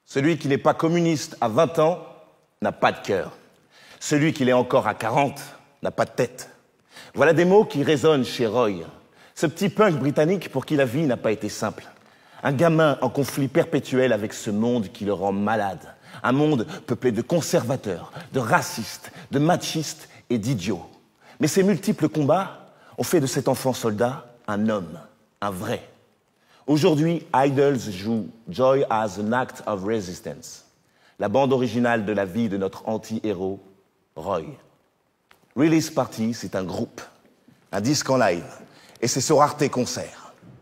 Celui qui n'est pas communiste à 20 ans n'a pas de cœur. Celui qui l'est encore à 40 n'a pas de tête. Voilà des mots qui résonnent chez Roy, ce petit punk britannique pour qui la vie n'a pas été simple. Un gamin en conflit perpétuel avec ce monde qui le rend malade. Un monde peuplé de conservateurs, de racistes, de machistes et d'idiots. Mais ces multiples combats ont fait de cet enfant soldat un homme, un vrai. Aujourd'hui, IDLES joue Joy as an Act of Resistance, la bande originale de la vie de notre anti-héros, Roy. Release Party, c'est un groupe, un disque en live, et c'est sur ARTE Concert.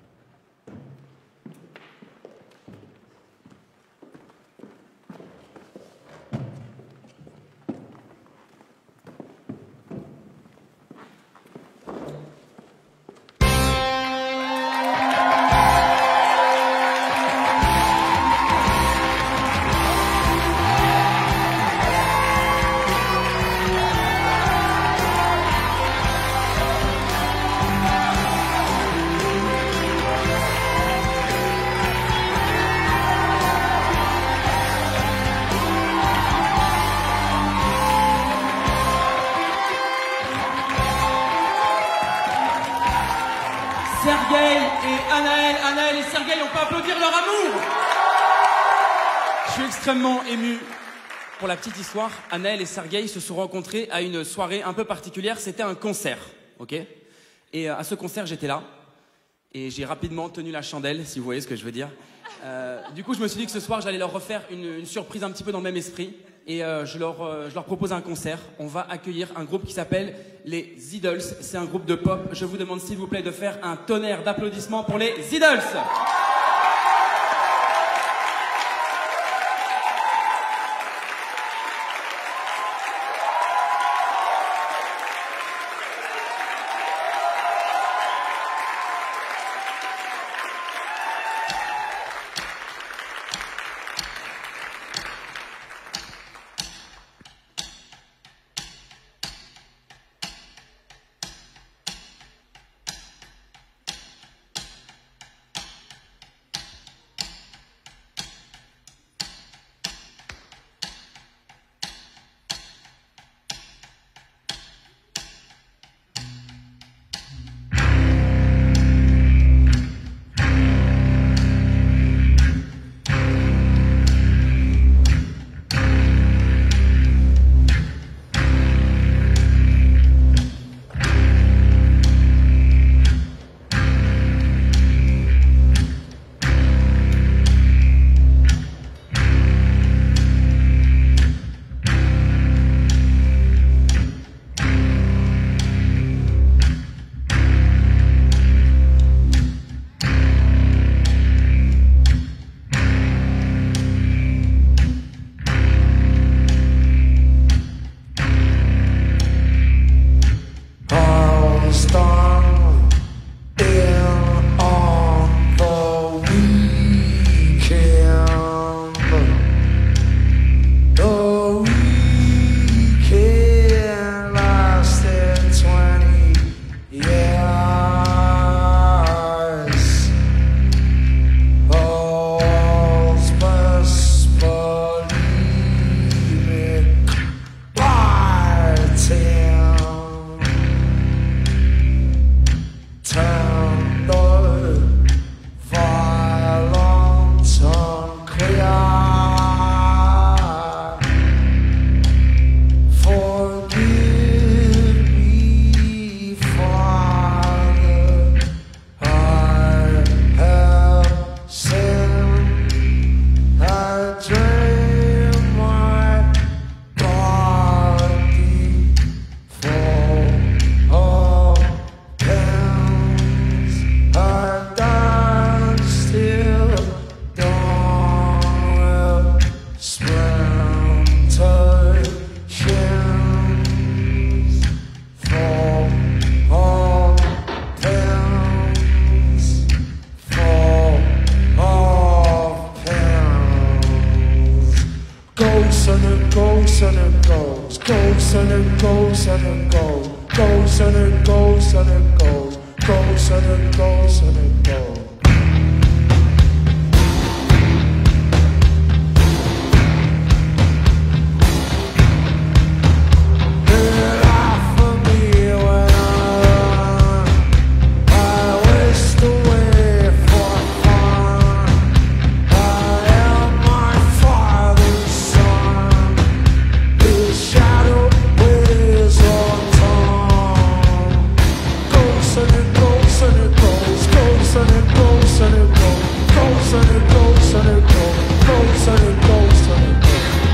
Sergueï et Anaël et Sergueï, on peut applaudir leur amour. Je suis extrêmement ému. Pour la petite histoire, Anaël et Sergueï se sont rencontrés à une soirée un peu particulière. C'était un concert, ok? Et à ce concert, j'étais là. Et j'ai rapidement tenu la chandelle, si vous voyez ce que je veux dire. Du coup, je me suis dit que ce soir, j'allais leur refaire une surprise un petit peu dans le même esprit. Et je leur propose un concert. On va accueillir un groupe qui s'appelle les IDLES. C'est un groupe de pop. Je vous demande s'il vous plaît de faire un tonnerre d'applaudissements pour les IDLES. goes and it goes, goes and it goes and it goes, goes and it goes and it goes, goes and it goes and it goes. and it goes and it goes and it goes and it goes.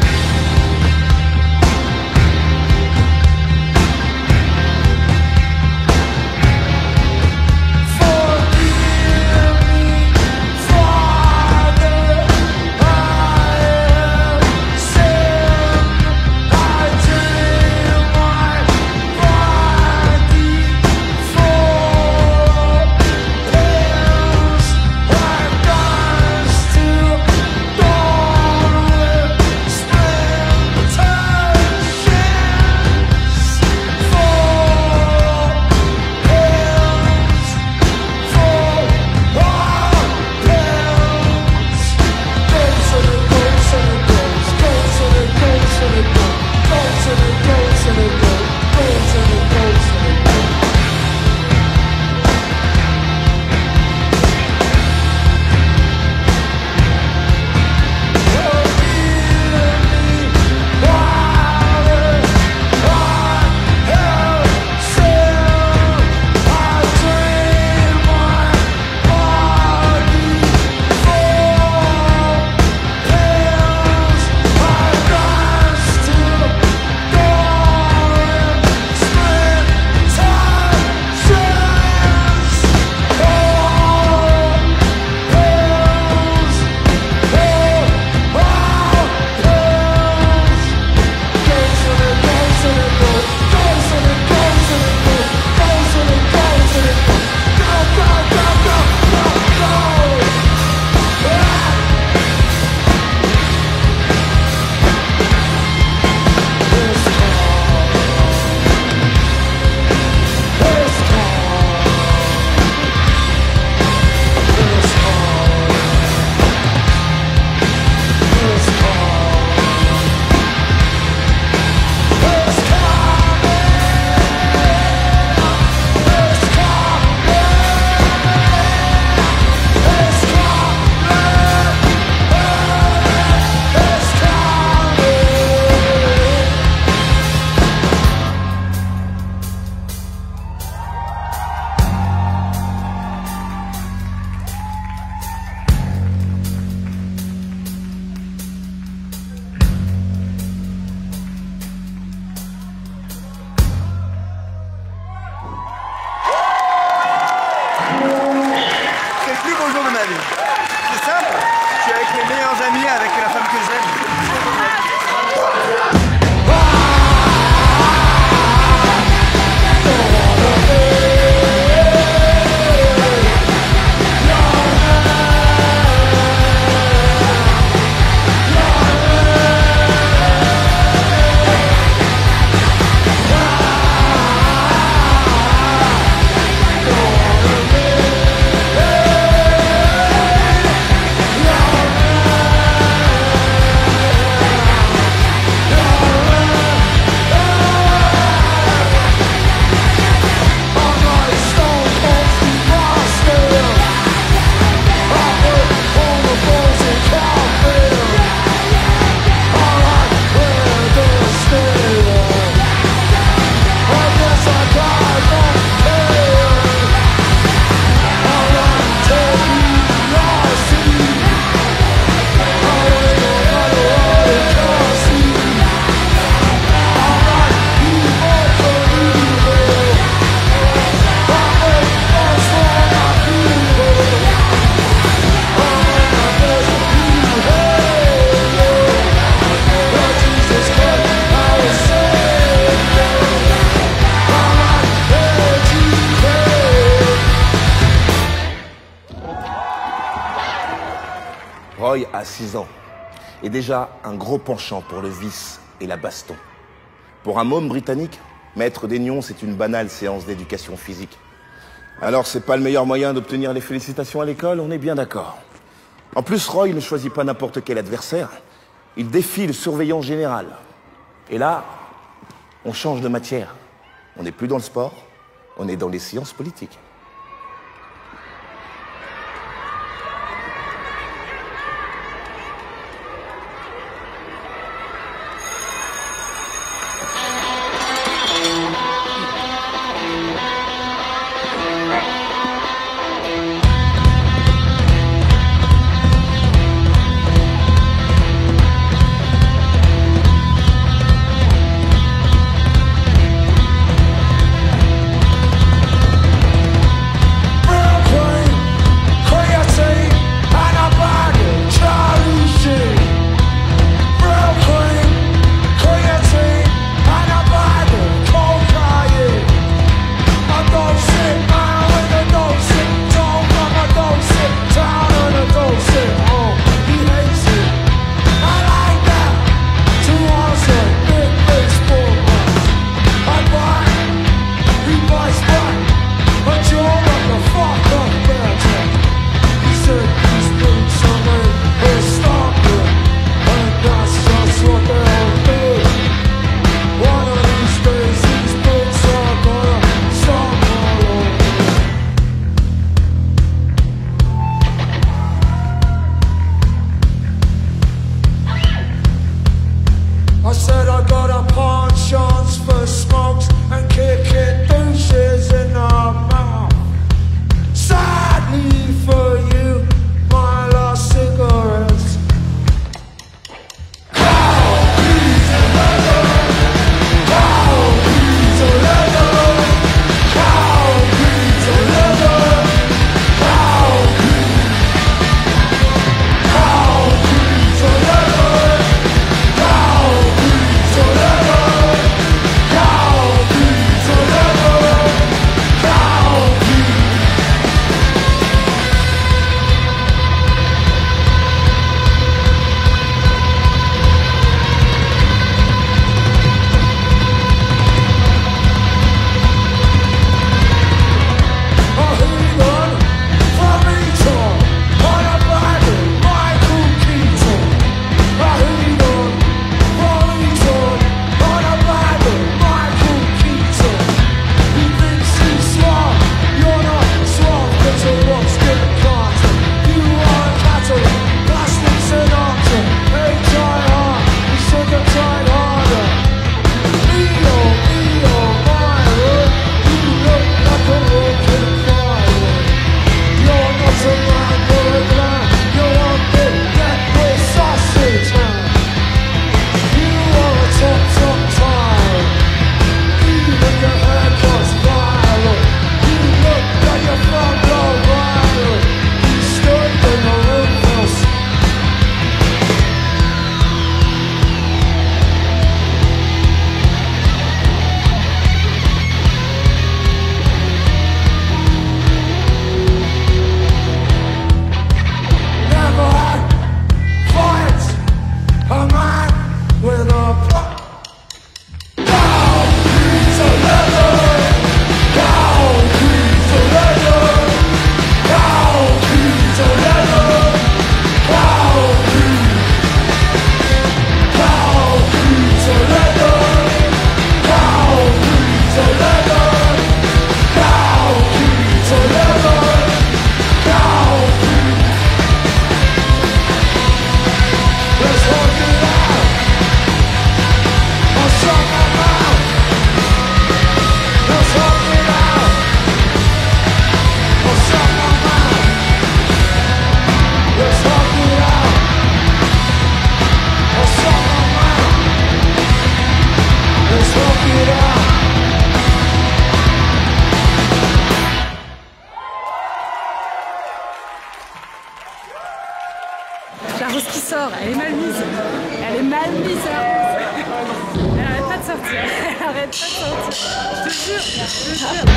Roy a 6 ans et déjà un gros penchant pour le vice et la baston. Pour un môme britannique, mettre des nions, c'est une banale séance d'éducation physique. Alors c'est pas le meilleur moyen d'obtenir les félicitations à l'école, on est bien d'accord. En plus, Roy ne choisit pas n'importe quel adversaire, il défie le surveillant général. Et là, on change de matière. On n'est plus dans le sport, on est dans les sciences politiques. La rose qui sort, elle est mal mise. Elle est mal mise, la rose. Elle arrête pas de sortir. Elle arrête pas de sortir. Je te jure, je te jure.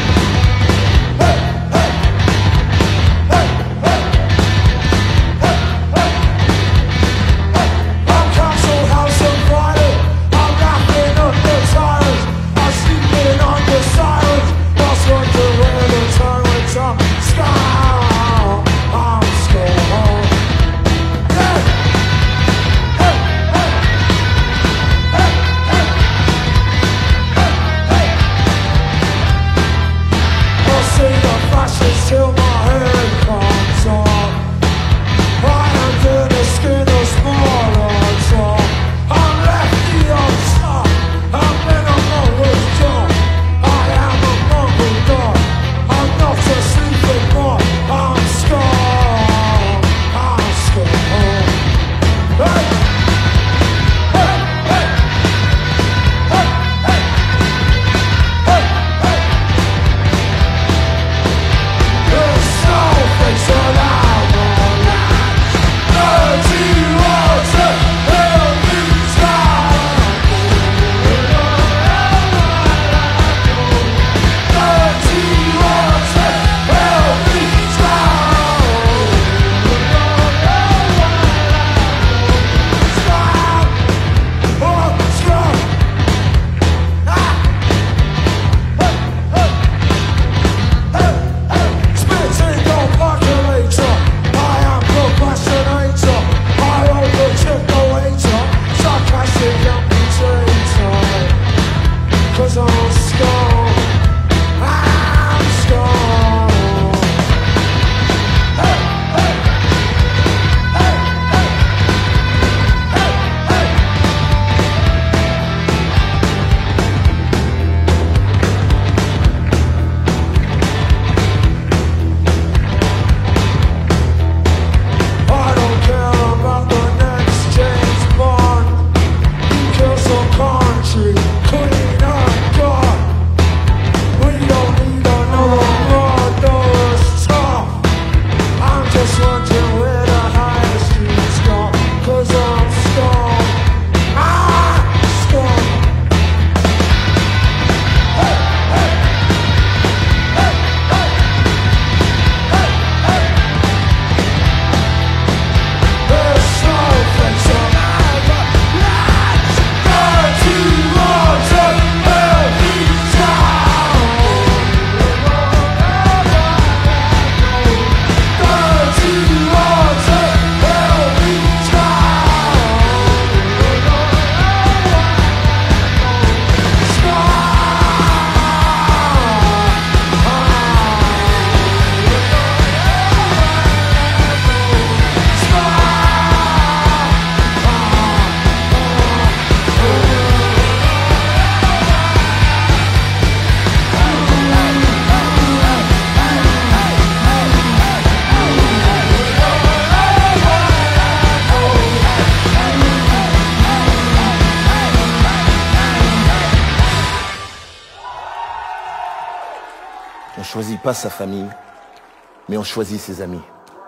On ne choisit pas sa famille, mais on choisit ses amis.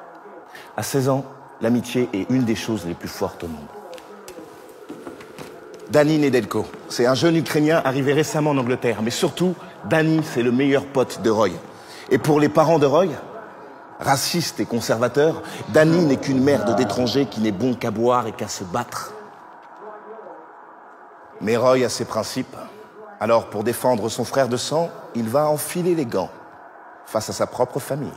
À 16 ans, l'amitié est une des choses les plus fortes au monde. Danny Nedelko, c'est un jeune Ukrainien arrivé récemment en Angleterre, mais surtout, Danny, c'est le meilleur pote de Roy. Et pour les parents de Roy, racistes et conservateurs, Danny n'est qu'une merde d'étranger qui n'est bon qu'à boire et qu'à se battre. Mais Roy a ses principes. Alors, pour défendre son frère de sang, il va enfiler les gants face à sa propre famille.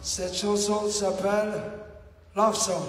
Cette chanson s'appelle Love Song.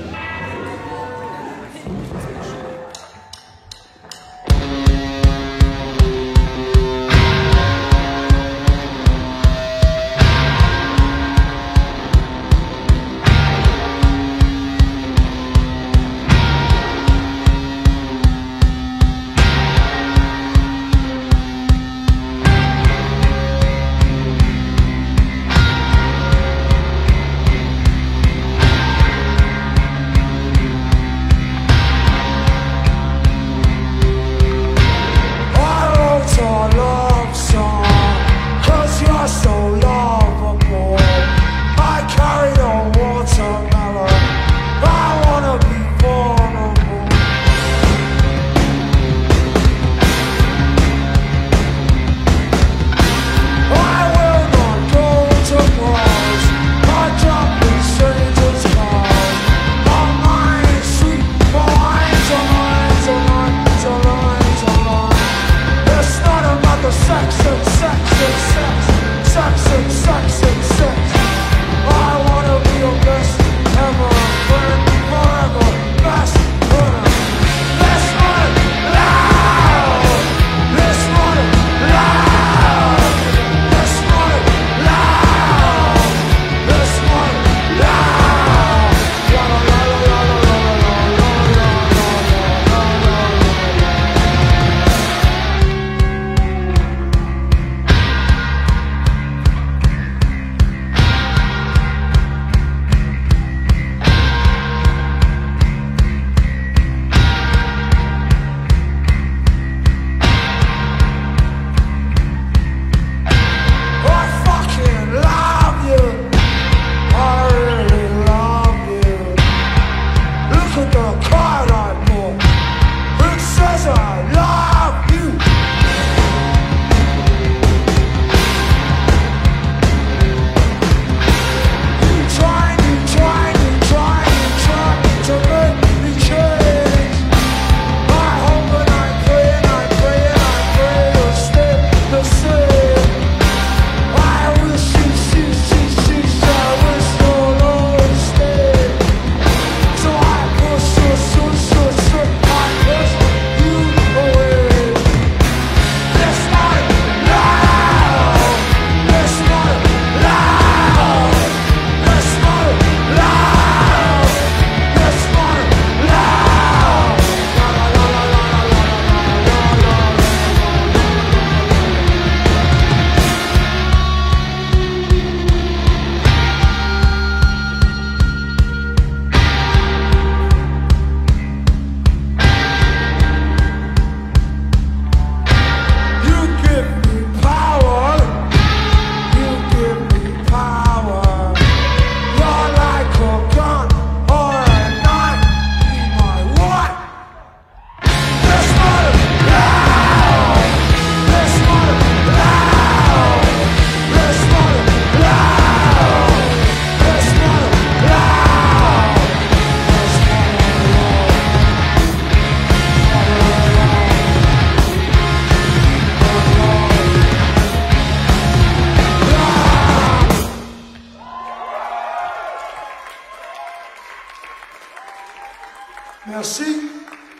Merci.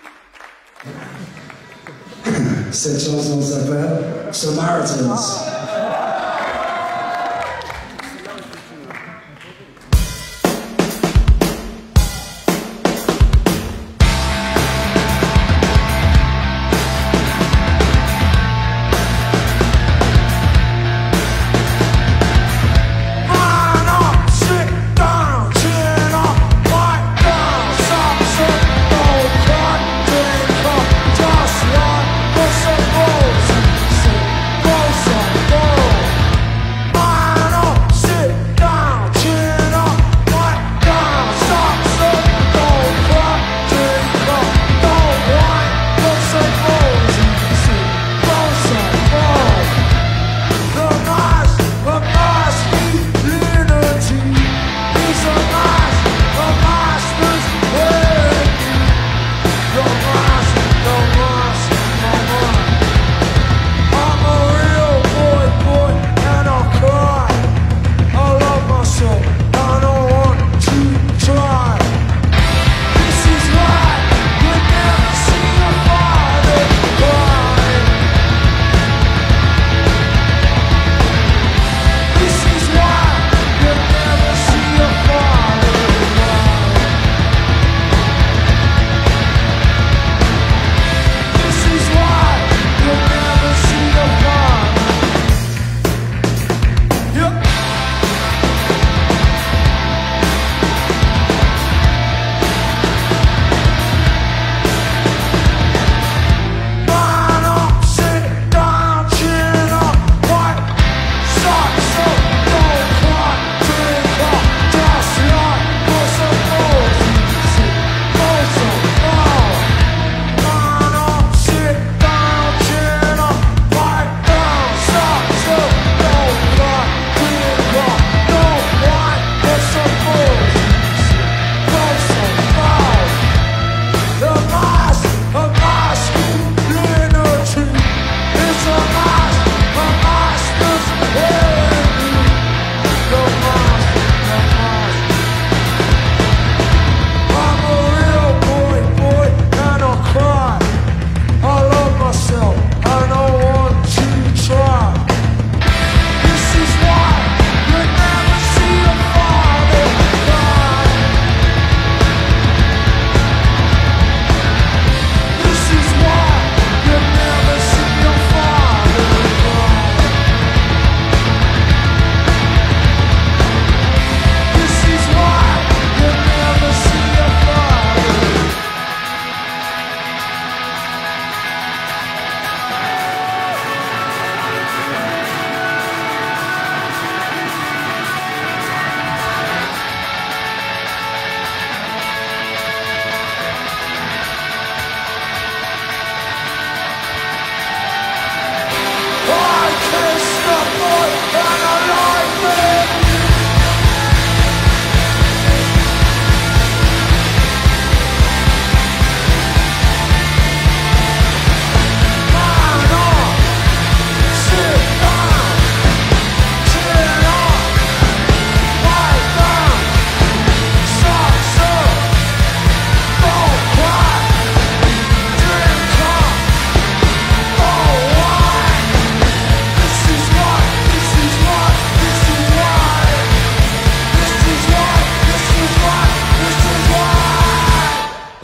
Cette chanson s'appelle Samaritans.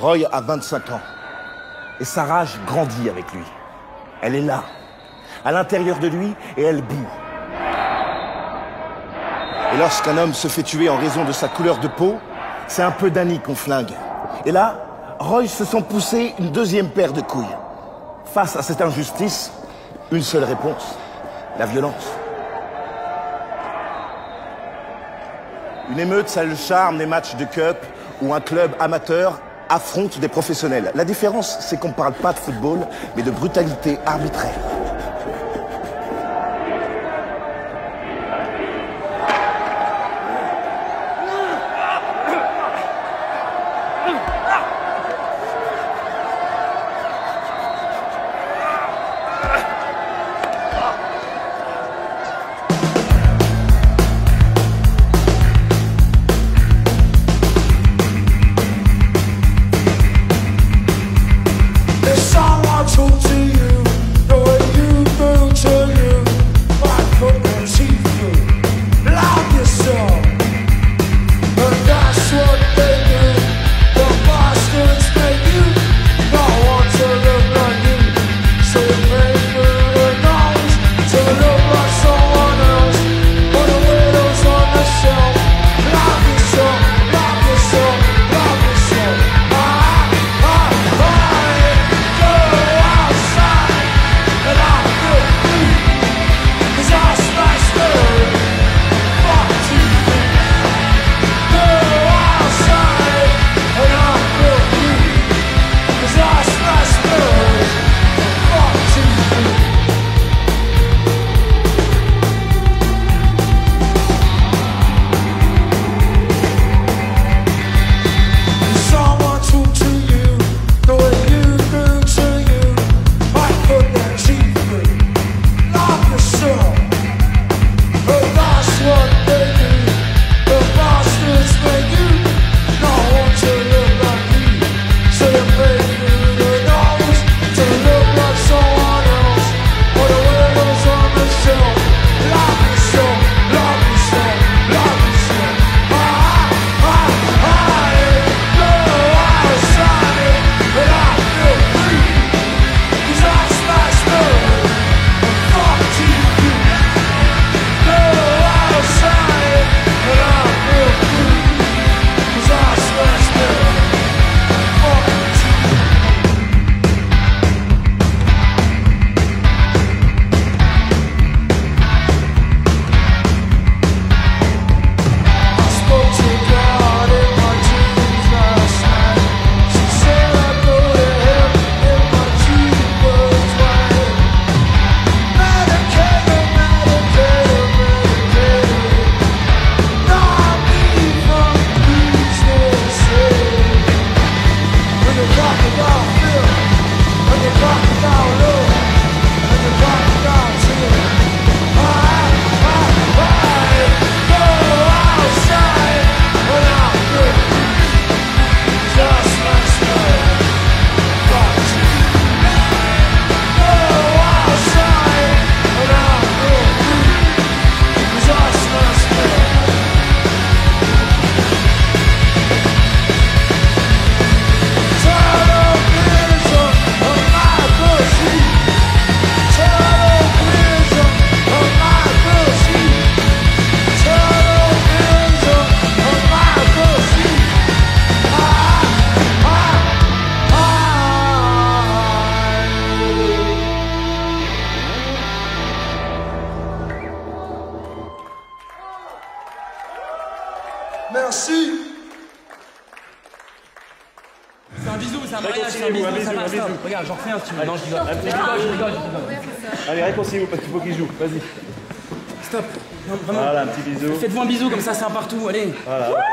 Roy a 25 ans. Et sa rage grandit avec lui. Elle est là, à l'intérieur de lui, et elle bout. Et lorsqu'un homme se fait tuer en raison de sa couleur de peau, c'est un peu d'Annie qu'on flingue. Et là, Roy se sent pousser une deuxième paire de couilles. Face à cette injustice, une seule réponse, la violence. Une émeute, ça a le charme des matchs de cup où un club amateur affronte des professionnels. La différence, c'est qu'on ne parle pas de football, mais de brutalité arbitraire. Merci. C'est un bisou, c'est un mariage, c'est un bisou, ça marche. Regarde, j'en refais un si tu veux. Non, je rigole. Allez, réconciliez-vous parce qu'il faut qu'il joue. Vas-y. Stop. Non, vraiment. Voilà, un petit bisou. Faites-vous un bisou comme ça, c'est un partout. Allez. Voilà. Okay.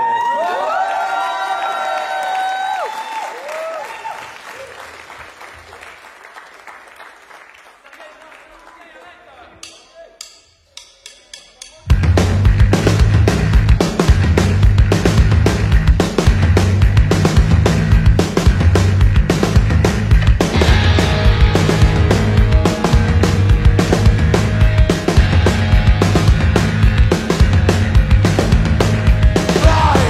Fly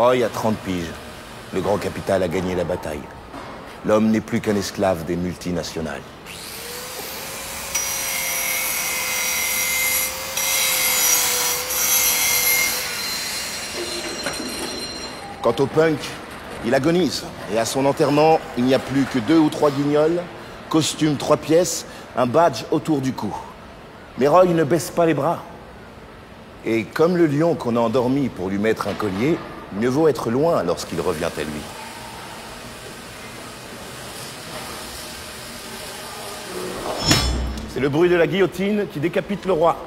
Roy a 30 piges. Le grand capital a gagné la bataille. L'homme n'est plus qu'un esclave des multinationales. Quant au punk, il agonise. Et à son enterrement, il n'y a plus que 2 ou 3 guignols, costume 3 pièces, un badge autour du cou. Mais Roy ne baisse pas les bras. Et comme le lion qu'on a endormi pour lui mettre un collier, mieux vaut être loin lorsqu'il revient à lui. C'est le bruit de la guillotine qui décapite le roi.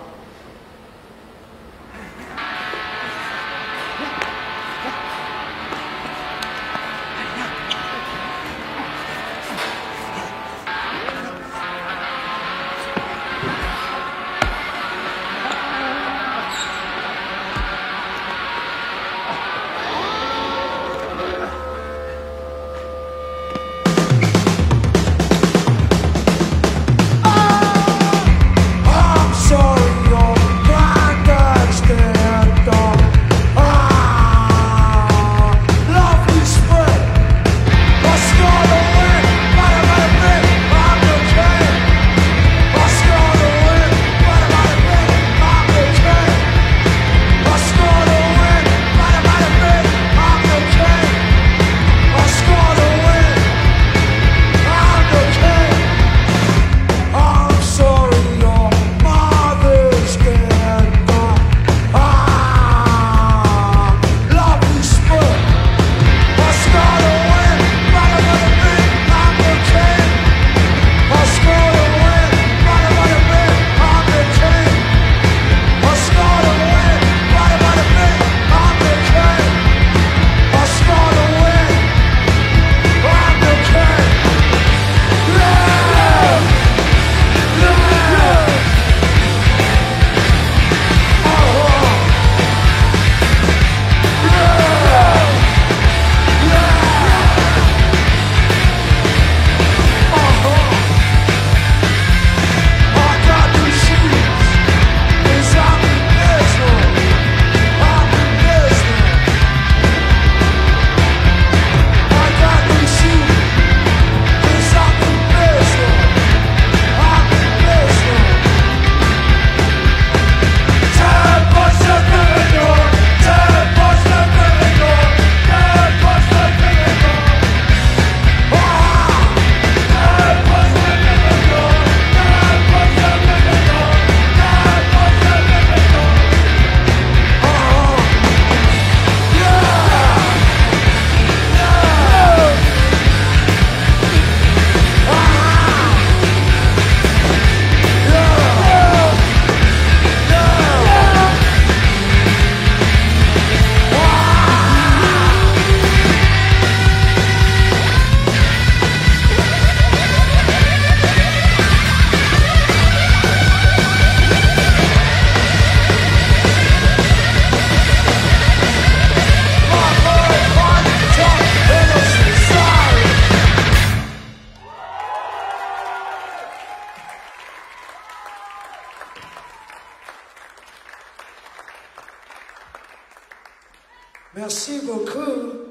Merci beaucoup.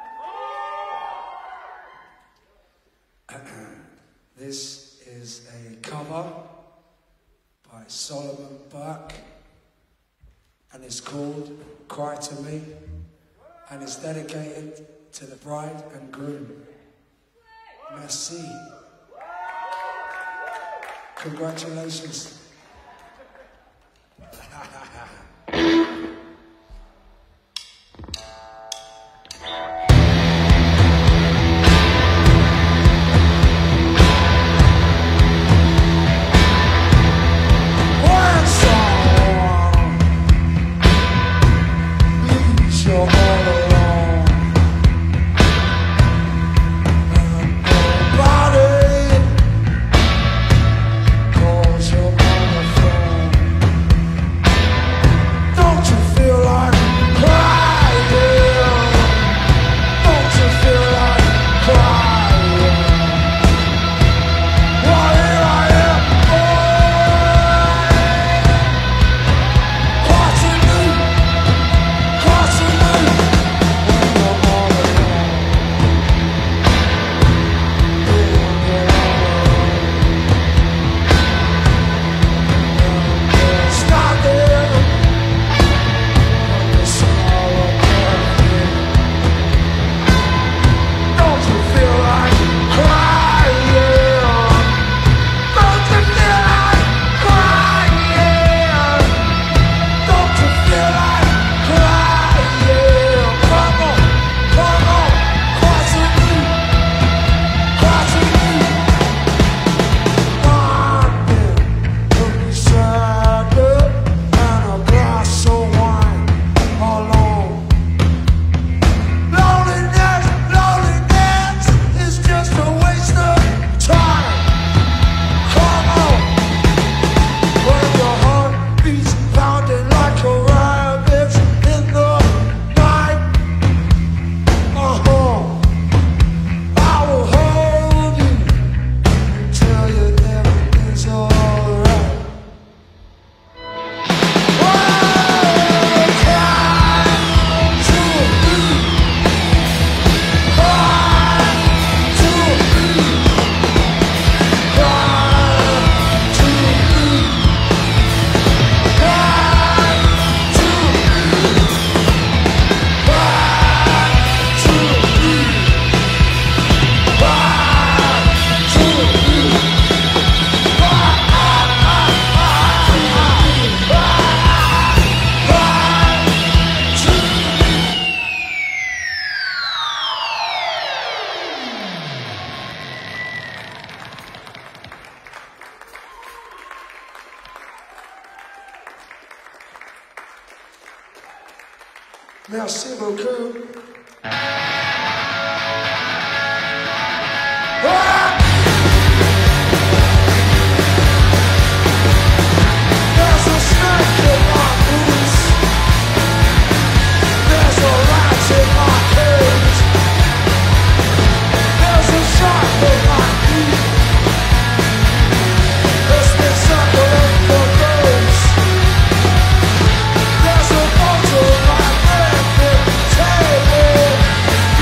This is a cover by Solomon Burke, and it's called Cry to Me, and it's dedicated to the bride and groom. Merci. Congratulations. Cause your Merci beaucoup. There's a snake in my boots. There's a rat in my cage. There's a shark in my feet. It's been circling for days. There's a bottle right there at the table.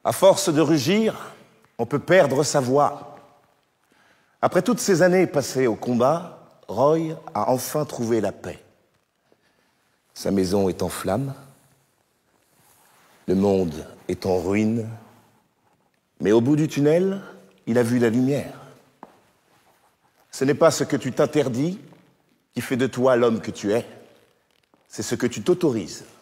À force de rugir, on peut perdre sa voix. Après toutes ces années passées au combat, Roy a enfin trouvé la paix. Sa maison est en flammes, le monde est en ruine, mais au bout du tunnel, il a vu la lumière. Ce n'est pas ce que tu t'interdis qui fait de toi l'homme que tu es, c'est ce que tu t'autorises.